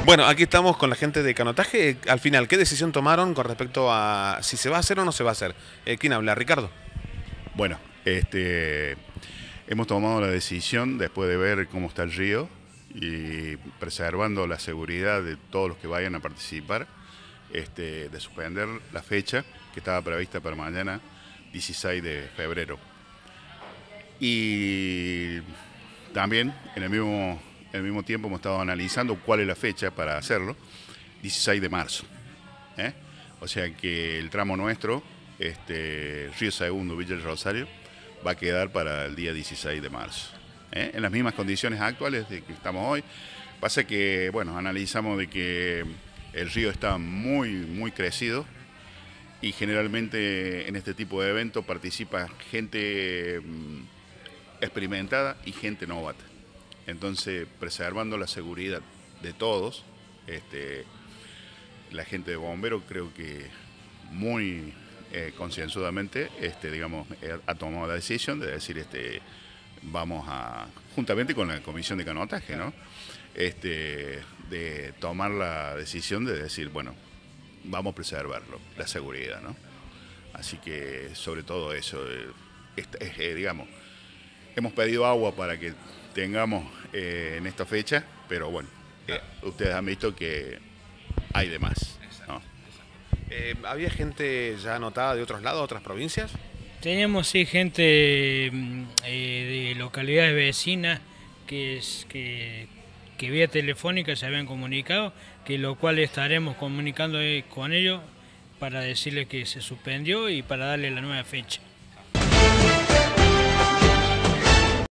Bueno, aquí estamos con la gente de canotaje. Al final, ¿qué decisión tomaron con respecto a si se va a hacer o no se va a hacer? ¿Quién habla? Ricardo. Bueno, hemos tomado la decisión después de ver cómo está el río y preservando la seguridad de todos los que vayan a participar, de suspender la fecha que estaba prevista para mañana, 16 de febrero. Y también en el mismo tiempo hemos estado analizando cuál es la fecha para hacerlo, 16 de marzo. ¿eh? O sea que el tramo nuestro, Río Segundo, Villa del Rosario, va a quedar para el día 16 de marzo. En las mismas condiciones actuales de que estamos hoy. Pasa que, bueno, analizamos de que el río está muy, muy crecido y generalmente en este tipo de eventos participa gente experimentada y gente novata. Entonces, preservando la seguridad de todos, la gente de bomberos creo que muy concienzudamente, ha tomado la decisión de decir, vamos a, juntamente con la comisión de canotaje, ¿no? De tomar la decisión de decir, bueno, vamos a preservarlo, la seguridad, ¿no? Así que sobre todo eso, digamos, hemos pedido agua para que tengamos en esta fecha, pero bueno, ustedes han visto que hay de más, ¿no? ¿Había gente ya anotada de otros lados, otras provincias? Tenemos sí gente de localidades vecinas que vía telefónica se habían comunicado, que lo cual estaremos comunicando con ellos para decirles que se suspendió y para darle la nueva fecha.